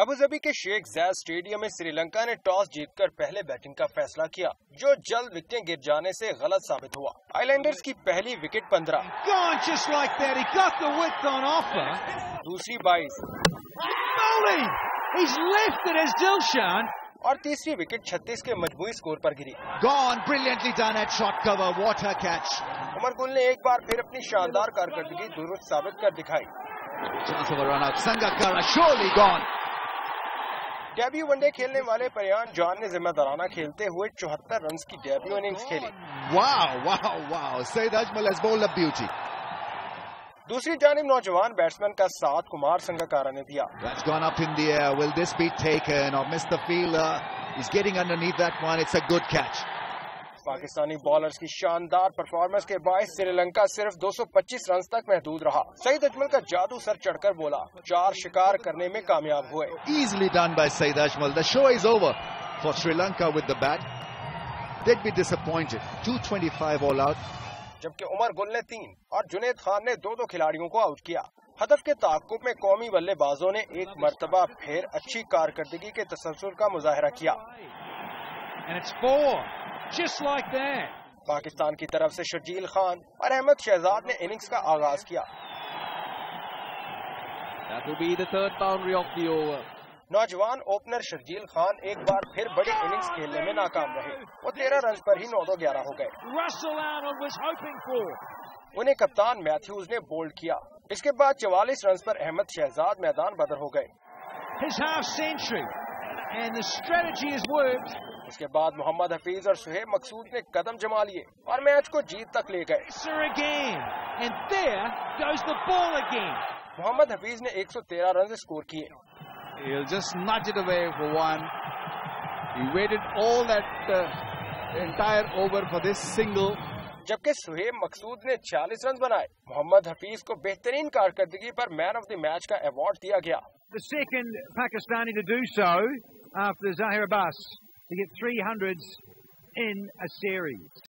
Abu Dhabi کے شیخ Zayed stadium میں سری لنکا نے ٹاس جیت کر پہلے بیٹنگ کا فیصلہ کیا، جو جلد وکٹیں گر جانے سے غلط ثابت ہوا۔ آئی لینڈرز کی پہلی وکٹ 15، دوسری 22 اور تیسری وکٹ 36 کے مجموعی سکور پر گری۔ عمر گل نے ایک بار پھر اپنی شاندار کارکردگی درست ثابت کر دکھائی۔ ڈیبیو ون ڈے کھیلنے والے پریان جان نے ذمہ دارانہ کھیلتے ہوئے 74 رنز کی ڈیبیو اننگز کھیلی۔ دوسری جانب نوجوان بیٹسمین کا ساتھ کمار سنگاکارا نے دیا۔ پاکستانی بالرز کی شاندار پرفارمنس کے باعث سری لنکا صرف 225 رنز تک محدود رہا۔ سعید اجمل کا جادو سر چڑھ کر بولا، 4 شکار کرنے میں کامیاب ہوئے۔ Easily done by Saeed Ajmal. The show is over for Sri Lanka with the bat. They'd be disappointed. 225 all out. جبکہ عمر گل نے 3 اور جنید خان نے 2 کھلاڑیوں کو آؤٹ کیا۔ ہدف کے تعاقب میں قومی بلے بازوں نے ایک مرتبہ پھر اچھی کارکردگی کے تسلسل کا مظاہرہ کیا۔ پاکستان کی طرف سے شرجیل خان اور احمد شہزاد نے اننگز کا آغاز کیا۔ نوجوان اوپنر شرجیل خان ایک بار پھر بڑی اننگز کھیلنے میں ناکام رہے، وہ 13 رنز پر ہی 9-11 ہو گئے۔ انہیں کپتان میتھیوز نے بولڈ کیا۔ اس کے بعد 44 رنز پر احمد شہزاد میدان بدر ہو گئے۔ اس کے بعد محمد حفیظ اور سہیب مقصود نے قدم جما لیے اور میچ کو جیت تک لے گئے۔ محمد حفیظ نے 113 رنز اسکور کیے۔ He'll just nudge it away for one. He waited all that entire over for this single. جبکہ سہیب مقصود نے 40 رنز بنائے۔ محمد حفیظ کو بہترین کارکردگی پر مین آف دی میچ کا ایوارڈ دیا گیا۔ The second Pakistani to do so after Zahir Abbas to get 300s in a series.